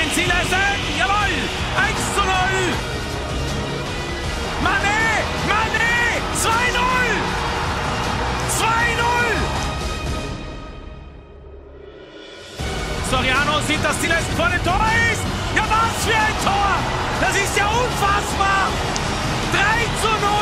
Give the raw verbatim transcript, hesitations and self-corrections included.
den Silasen! Jawohl! eins zu null! Mané! Mané! zwei null! zwei null! Soriano sieht, dass Silasen vor dem Tor ist! Ja, was für ein Tor! Das ist ja unfassbar! drei zu null!